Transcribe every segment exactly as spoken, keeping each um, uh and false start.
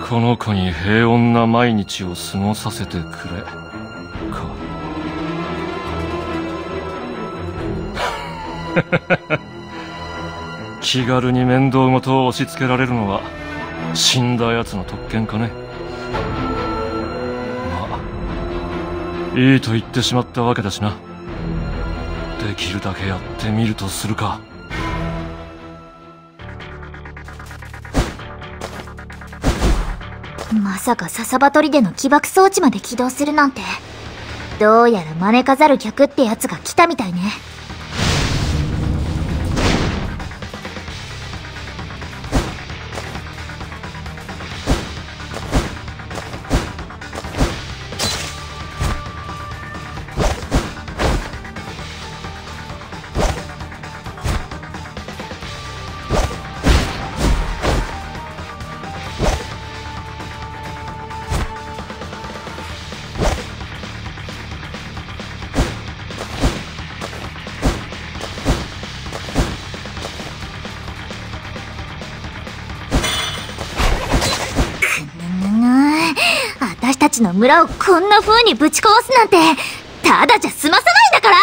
この子に平穏な毎日を過ごさせてくれか。気軽に面倒ごとを押し付けられるのは死んだ奴の特権かね。まあいいと言ってしまったわけだしな。できるだけやってみるとするか。 まさか笹場砦の起爆装置まで起動するなんて。どうやら招かざる客ってやつが来たみたいね。私たちの村をこんな風にぶち壊すなんてただじゃ済まさないんだから。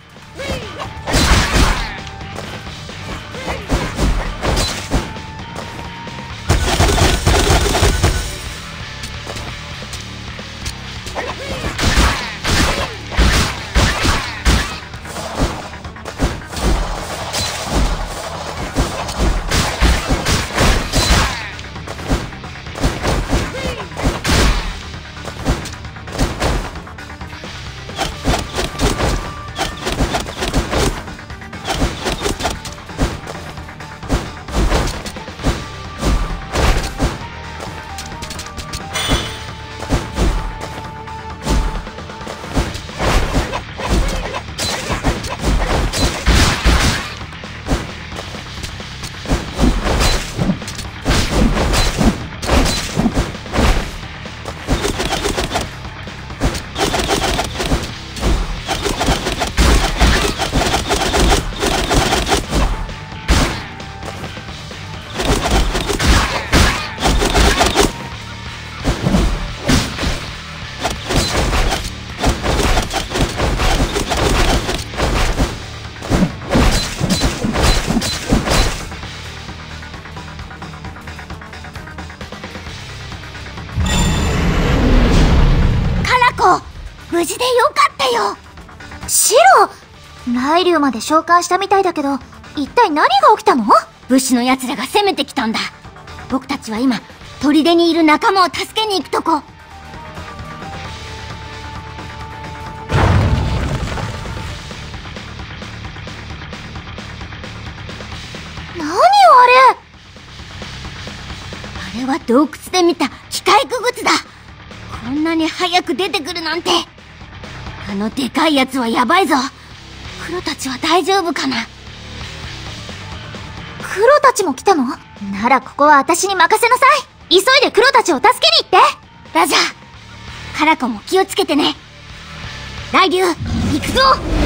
無事でよかったよ。シロ、雷竜まで召喚したみたいだけど、一体何が起きたの？ 武士の奴らが攻めてきたんだ。僕たちは今砦にいる仲間を助けに行くとこ。 何よあれ。 あれは洞窟で見た機械傀儡だ。こんなに早く出てくるなんて。あのでかいやつはやばいぞ。黒たちは大丈夫かな。 黒たちも来たの？ならここは私に任せなさい。急いで黒たちを助けに行って。 ラジャー。カラコも気をつけてね。雷竜、行くぞ。